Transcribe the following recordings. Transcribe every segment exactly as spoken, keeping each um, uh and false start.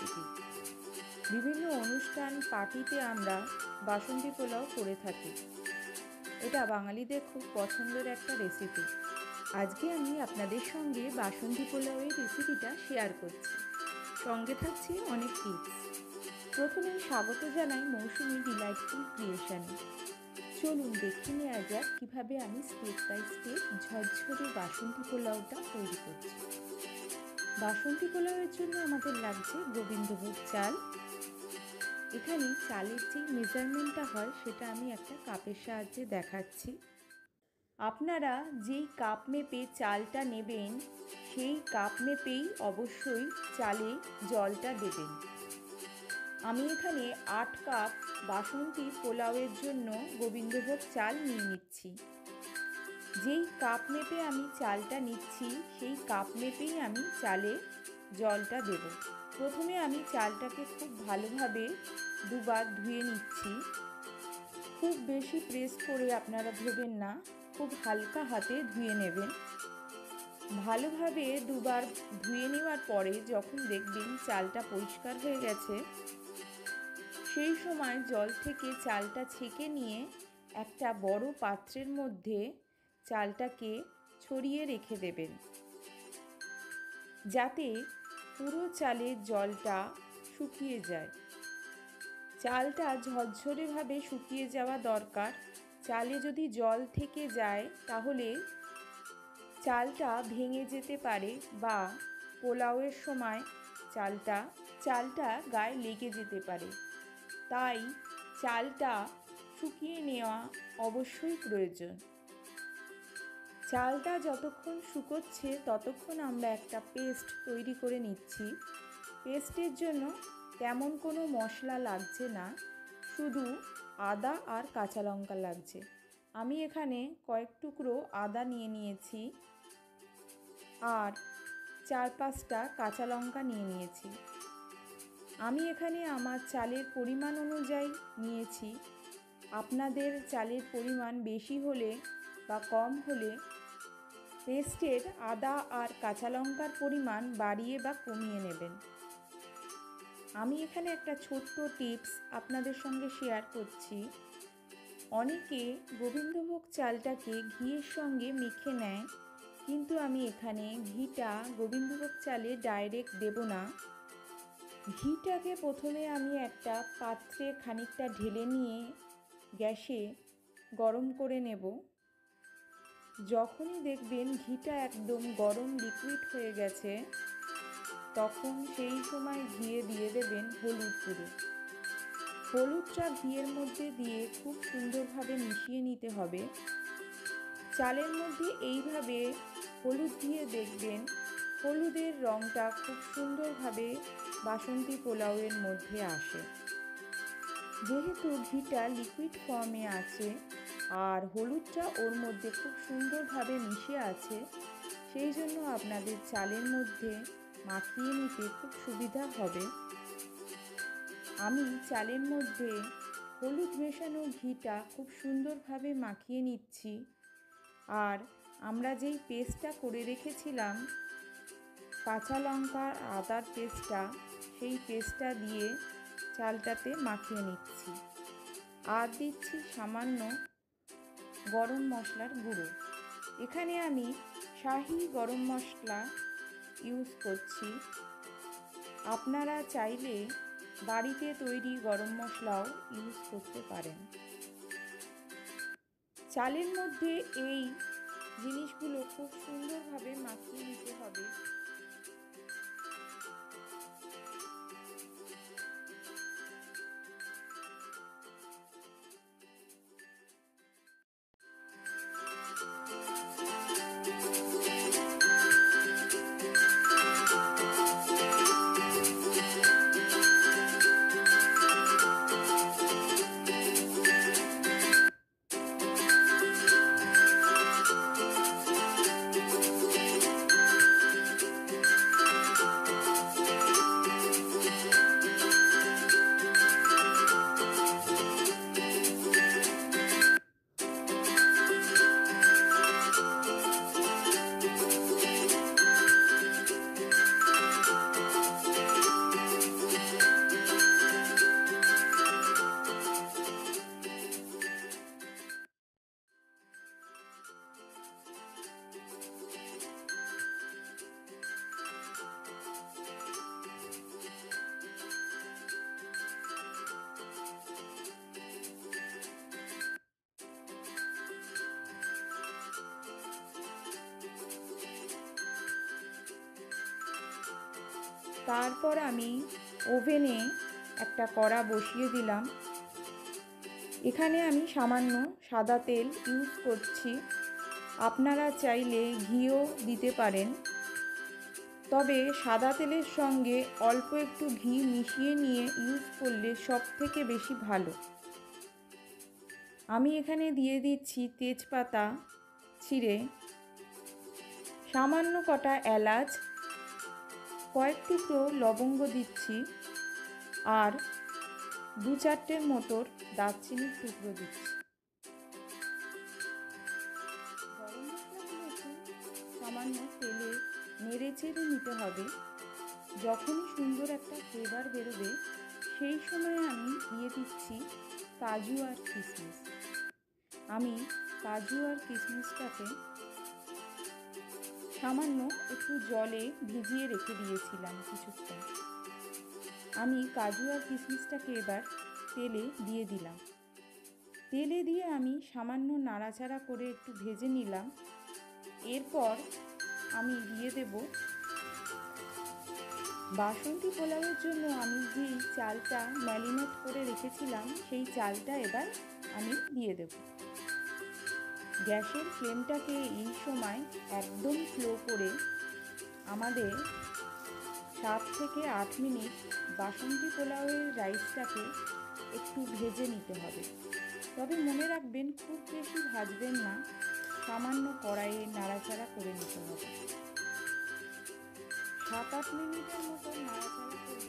Recipe. বিভিন্ন অনুষ্ঠান পার্টিতে আমরা বাসন্তী পোলাও করে থাকি। এটা বাঙালিদের খুব পছন্দের একটা রেসিপি। আজকে আমি আপনাদের সঙ্গে বাসন্তী পোলাওয়ের রেসিপিটা শেয়ার করছি। সঙ্গে থাকছে অনেক টিপস। প্রথমে স্বাগত জানাই মৌসুমি ডিলাইটফুল ক্রিয়েশনে। চলুন দেখে নেওয়া যাক কীভাবে আমি স্টেপ বাই স্টেপ ঝরঝরে বাসন্তী পোলাওটা তৈরি করছি। বাসন্তী পোলাওয়ের জন্য আমাদের লাগছে গোবিন্দভোগ চাল। এখানে চালের যে মেজারমেন্টটা হয় সেটা আমি একটা কাপের সাহায্যে দেখাচ্ছি। আপনারা যেই কাপ মেপে চালটা নেবেন সেই কাপ মেপেই অবশ্যই চালে জলটা দেবেন। আমি এখানে আট কাপ বাসন্তী পোলাওয়ের জন্য গোবিন্দভোগ চাল নিয়ে নিচ্ছি। যেই কাপ মেপে আমি চালটা নিচ্ছি সেই কাপ মেপেই আমি চালে জলটা দেব। প্রথমে আমি চালটাকে খুব ভালোভাবে দুবার ধুয়ে নিচ্ছি। খুব বেশি প্রেস করে আপনারা ধোবেন না, খুব হালকা হাতে ধুয়ে নেবেন। ভালোভাবে দুবার ধুয়ে নেওয়ার পরে যখন দেখবেন চালটা পরিষ্কার হয়ে গেছে, সেই সময় জল থেকে চালটা ছেঁকে নিয়ে একটা বড় পাত্রের মধ্যে চালটাকে ছড়িয়ে রেখে দেবেন, যাতে পুরো চালের জলটা শুকিয়ে যায়। চালটা ঝরঝরেভাবে শুকিয়ে যাওয়া দরকার। চালে যদি জল থেকে যায় তাহলে চালটা ভেঙে যেতে পারে বা পোলাওয়ের সময় চালটা চালটা গায়ে লেগে যেতে পারে। তাই চালটা শুকিয়ে নেওয়া অবশ্যই প্রয়োজন। চালটা যতক্ষণ শুকোচ্ছে ততক্ষণ আমরা একটা পেস্ট তৈরি করে নিচ্ছি। পেস্টের জন্য তেমন কোনো মশলা লাগছে না, শুধু আদা আর কাঁচা লঙ্কা লাগছে। আমি এখানে কয়েক টুকরো আদা নিয়ে নিয়েছি আর চার পাঁচটা কাঁচা লঙ্কা নিয়ে নিয়েছি। আমি এখানে আমার চালের পরিমাণ অনুযায়ী নিয়েছি। আপনাদের চালের পরিমাণ বেশি হলে বা কম হলে পেস্টের আদা আর কাঁচা লঙ্কার পরিমাণ বাড়িয়ে বা কমিয়ে নেবেন। আমি এখানে একটা ছোট্ট টিপস আপনাদের সঙ্গে শেয়ার করছি। অনেকে গোবিন্দভোগ চালটাকে ঘিয়ের সঙ্গে মেখে নেয়, কিন্তু আমি এখানে ঘিটা গোবিন্দভোগ চালে ডাইরেক্ট দেব না। ঘিটাকে প্রথমে আমি একটা পাত্রে খানিকটা ঢেলে নিয়ে গ্যাসে গরম করে নেব। যখনই দেখবেন ঘিটা একদম গরম লিকুইড হয়ে গেছে, তখন সেই সময় ঘিয়ে দিয়ে দেবেন হলুদ গুঁড়ো। হলুদটা ঘিয়ের মধ্যে দিয়ে খুব সুন্দরভাবে মিশিয়ে নিতে হবে। চালের মধ্যে এইভাবে হলুদ দিয়ে দেখবেন হলুদের রঙটা খুব সুন্দরভাবে বাসন্তী পোলাওয়ের মধ্যে আসে। যেহেতু ঘিটা লিকুইড ফর্মে আছে আর হলুদটা ওর মধ্যে খুব সুন্দরভাবে মিশে আছে, সেই জন্য আপনাদের চালের মধ্যে মাখিয়ে নিতে খুব সুবিধা হবে। আমি চালের মধ্যে হলুদ মেশানো ঘিটা খুব সুন্দরভাবে মাখিয়ে নিচ্ছি। আর আমরা যেই পেস্টটা করে রেখেছিলাম কাঁচা লঙ্কা আদার পেস্টটা, সেই পেস্টটা দিয়ে চালটাতে মাখিয়ে নিচ্ছি। আর দিচ্ছি সামান্য গরম মশলার গুঁড়ো। এখানে আমি শাহি গরম মশলা ইউজ করছি। আপনারা চাইলে বাড়িতে তৈরি গরম মশলাও ইউজ করতে পারেন। চালের মধ্যে এই জিনিসগুলো খুব সুন্দরভাবে মাখিয়ে নিতে হবে। তারপর আমি ওভেনে একটা কড়া বসিয়ে দিলাম। এখানে আমি সামান্য সাদা তেল ইউজ করছি, আপনারা চাইলে ঘিও দিতে পারেন, তবে সাদা তেলের সঙ্গে অল্প একটু ঘি মিশিয়ে নিয়ে ইউজ করলে সব থেকে বেশি ভালো। আমি এখানে দিয়ে দিচ্ছি তেজপাতা ছিঁড়ে, সামান্য কটা এলাচ, কয়েক টুকরো লবঙ্গ দিচ্ছি, আর দু চারটের মতো দারচিনির টুকরো দিচ্ছি। গরম মশলাগুলো একটু সামান্য তেলে নেড়ে চেড়ে নিতে হবে। যখনই সুন্দর একটা ফ্লেভার বেরোবে সেই সময় আমি দিয়ে দিচ্ছি কাজু আর কিশমিশ। আমি কাজু আর কিশমিশটাকে সামান্য একটু জলে ভিজিয়ে রেখে দিয়েছিলাম কিছুক্ষণ। আমি কাজু আর কিশমিশটাকে এবার তেলে দিয়ে দিলাম। তেলে দিয়ে আমি সামান্য নাড়াচাড়া করে একটু ভেজে নিলাম। এরপর আমি দিয়ে দেব বাসন্তী পোলাওয়ের জন্য আমি যেই চালটা ম্যারিনেট করে রেখেছিলাম সেই চালটা এবার আমি দিয়ে দেব। গ্যাসের ফ্লেমটাকে এই সময় একদম স্লো করে আমাদের সাত থেকে আট মিনিট বাসন্তী পোলাওয়ের রাইসটাকে একটু ভেজে নিতে হবে। তবে মনে রাখবেন খুব বেশি ভাজবেন না, সামান্য কড়াইয়ে নাড়াচাড়া করে নিতে হবে। সাত আট মিনিটের মতো নাড়াচাড়া করে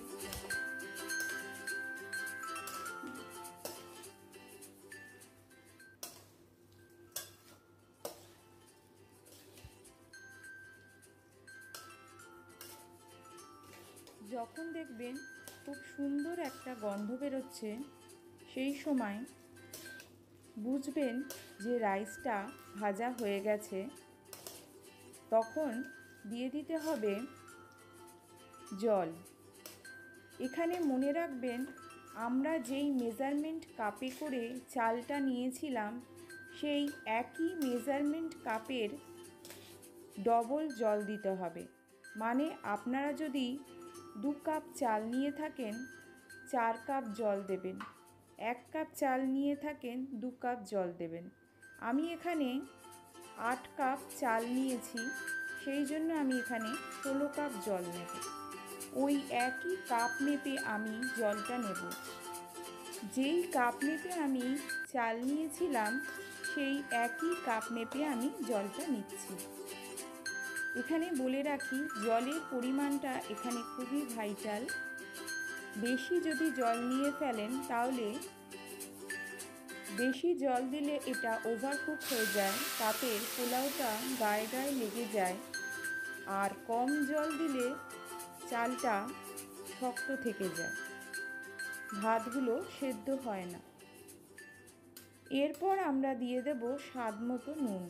যখন দেখবেন খুব সুন্দর একটা গন্ধ বেরোচ্ছে সেই সময় বুঝবেন যে রাইসটা ভাজা হয়ে গেছে। তখন দিয়ে দিতে হবে জল। এখানে মনে রাখবেন আমরা যেই মেজারমেন্ট কাপে করে চালটা নিয়েছিলাম সেই একই মেজারমেন্ট কাপের ডবল জল দিতে হবে। মানে আপনারা যদি দু কাপ চাল নিয়ে থাকেন চার কাপ জল দেবেন, এক কাপ চাল নিয়ে থাকেন দু কাপ জল দেবেন। আমি এখানে আট কাপ চাল নিয়েছি, সেই জন্য আমি এখানে ষোলো কাপ জল নেব। ওই একই কাপ মেপে আমি জলটা নেব। যেই কাপ মেপে আমি চাল নিয়েছিলাম সেই একই কাপ মেপে আমি জলটা নিচ্ছি। এখানে বলে রাখি জলের পরিমাণটা এখানে খুবই ভাইটাল। বেশি যদি জল নিয়ে ফেলেন তাহলে বেশি জল দিলে এটা ওভারকুক হয়ে যায়, তাতে পোলাওটা গায়ে গায়ে লেগে যায়। আর কম জল দিলে চালটা শক্ত থেকে যায়, ভাতগুলো সেদ্ধ হয় না। এরপর আমরা দিয়ে দেব স্বাদ মতো নুন।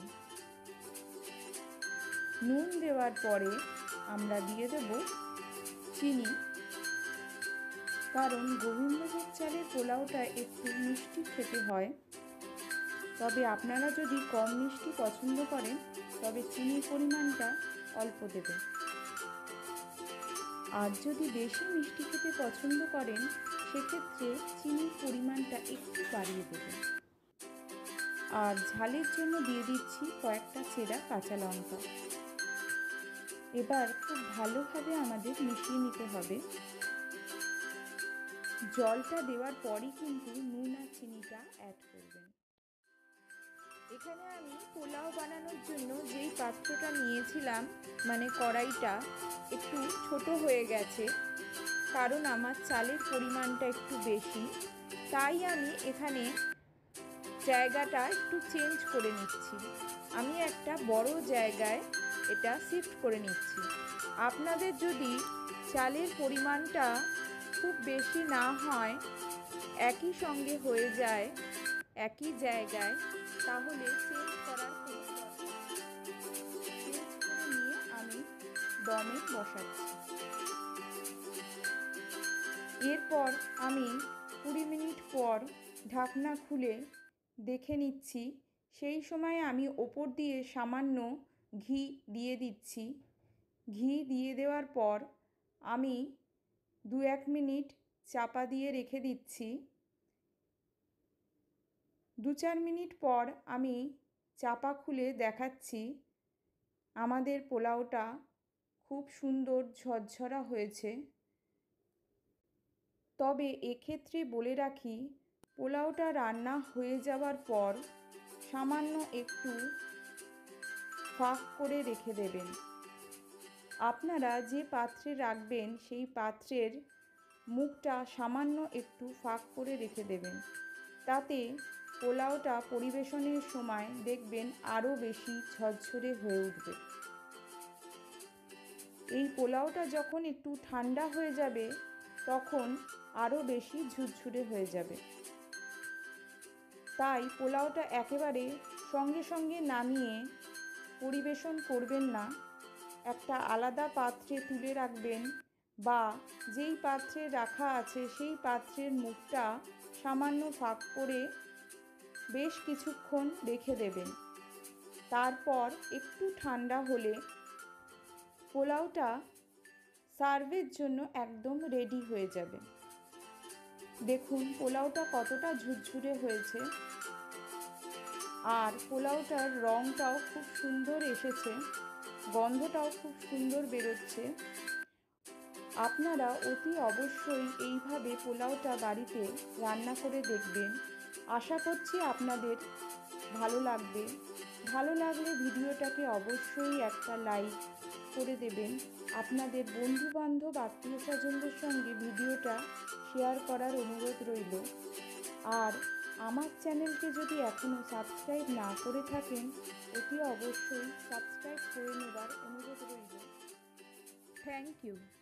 নুন দেওয়ার পরে আমরা দিয়ে দেব চিনি, কারণ গোবিন্দভোগ চালের পোলাওটা একটু মিষ্টি খেতে হয়। তবে আপনারা যদি কম মিষ্টি পছন্দ করেন তবে চিনির পরিমাণটা অল্প দেবেন, আর যদি বেশি মিষ্টি খেতে পছন্দ করেন সেক্ষেত্রে চিনির পরিমাণটা একটু বাড়িয়ে দেবেন। আর ঝালের জন্য দিয়ে দিচ্ছি কয়েকটা চেরা কাঁচা লঙ্কা। এবার খুব ভালোভাবে আমাদের মিশিয়ে নিতে হবে। জলটা দেওয়ার পরই কিন্তু নুন আর চিনিটা অ্যাড করবেন। এখানে আমি পোলাও বানানোর জন্য যেই পাত্রটা নিয়েছিলাম মানে কড়াইটা একটু ছোট হয়ে গেছে, কারণ আমার চালের পরিমাণটা একটু বেশি, তাই আমি এখানে জায়গাটা একটু চেঞ্জ করে নিচ্ছি। আমি একটা বড় জায়গায় এটা শিফট করে নিচ্ছি। আপনাদের যদি চালের পরিমাণটা খুব বেশি না হয়, একই সঙ্গে হয়ে যায় একই জায়গায়, তাহলে চেঞ্জ করার কোনো দরকার নেই। চেঞ্জ করে নিয়ে আমি দমে বসাচ্ছি। এরপর আমি কুড়ি মিনিট পর ঢাকনা খুলে দেখে নিচ্ছি। সেই সময় আমি ওপর দিয়ে সামান্য ঘি দিয়ে দিচ্ছি। ঘি দিয়ে দেওয়ার পর আমি দু এক মিনিট চাপা দিয়ে রেখে দিচ্ছি। দু চার মিনিট পর আমি চাপা খুলে দেখাচ্ছি আমাদের পোলাওটা খুব সুন্দর ঝরঝরা হয়েছে। তবে এক্ষেত্রে বলে রাখি, পোলাওটা রান্না হয়ে যাওয়ার পর সামান্য একটু ফাঁক করে রেখে দেবেন। আপনারা যে পাত্রে রাখবেন সেই পাত্রের মুখটা সামান্য একটু ফাঁক করে রেখে দেবেন। তাতে পোলাওটা পরিবেশনের সময় দেখবেন আরও বেশি ঝরঝরে হয়ে উঠবে। এই পোলাওটা যখন একটু ঠান্ডা হয়ে যাবে তখন আরও বেশি ঝুরঝুরে হয়ে যাবে। তাই পোলাওটা একেবারে সঙ্গে সঙ্গে নামিয়ে পরিবেশন করবেন না, একটা আলাদা পাত্রে তুলে রাখবেন বা যেই পাত্রে রাখা আছে সেই পাত্রের মুখটা সামান্য ফাঁক করে বেশ কিছুক্ষণ রেখে দেবেন। তারপর একটু ঠান্ডা হলে পোলাওটা সার্ভের জন্য একদম রেডি হয়ে যাবে। দেখুন পোলাওটা কতটা ঝুরঝুরে হয়েছে, আর পোলাওটার রঙটাও খুব সুন্দর এসেছে, গন্ধটাও খুব সুন্দর বেরোচ্ছে। আপনারা অতি অবশ্যই এইভাবে পোলাওটা বাড়িতে রান্না করে দেখবেন। আশা করছি আপনাদের ভালো লাগবে। ভালো লাগলে ভিডিওটাকে অবশ্যই একটা লাইক করে দেবেন। আপনাদের বন্ধুবান্ধব আত্মীয় স্বজনদের সঙ্গে ভিডিওটা শেয়ার করার অনুরোধ রইল। আর আমার চ্যানেলকে যদি এখনও সাবস্ক্রাইব না করে থাকেন, অতি অবশ্যই সাবস্ক্রাইব করে নেবার অনুরোধ রইল। Thank you.